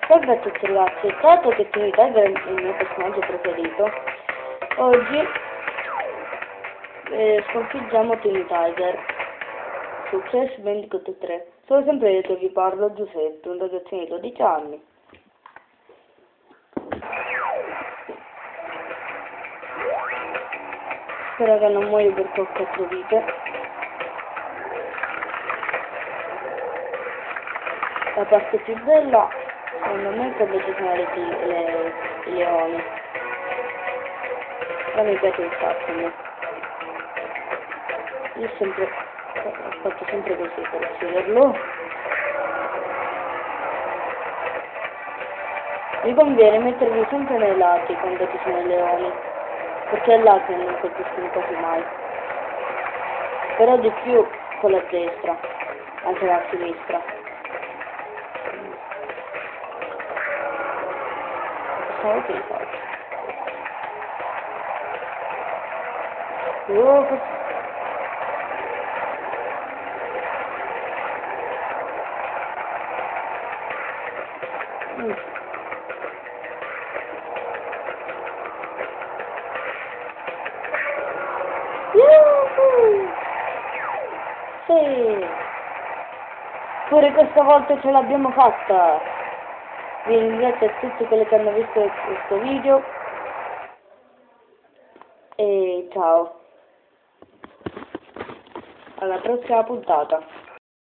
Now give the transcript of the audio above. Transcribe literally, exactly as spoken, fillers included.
Salve a tutti ragazzi, dato che Tiny Tiger è il mio personaggio preferito, oggi eh, sconfiggiamo Tiny Tiger su Crash Bandicoot tre. Sono sempre io che vi parlo, Giuseppe, un ragazzino di dodici anni. Spero che non muoio per quattro vite. La parte più bella, secondo me, è quando ci sono le, le, i leoni. Ma mi piace un sacco, no? Io sempre, ho fatto sempre così per ucciderlo. Mi conviene mettervi sempre nei lati quando ci sono i leoni, perché è là che non colpiscono quasi mai. Però di più con la destra, anche la sinistra. Oh, che faccio? Oh, che... Mm. Yuhu! Sì! Pure questa volta ce l'abbiamo fatta! Vi ringrazio a tutti quelli che hanno visto questo video e ciao, alla prossima puntata.